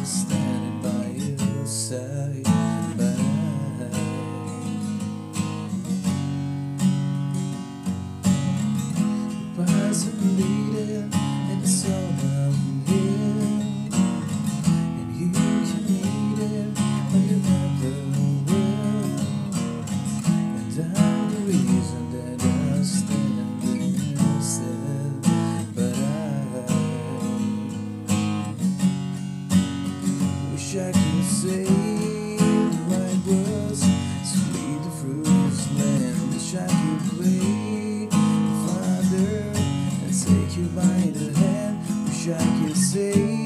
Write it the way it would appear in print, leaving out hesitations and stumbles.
standing by your side. Your eyes are bleeding and it's all I'm here, and you can need it but you never will. And I'm the reason that I stand instead. But I wish I could say the right words to lead the fruitless land. Wish I could play the Father and take you by the hand. Wish I could say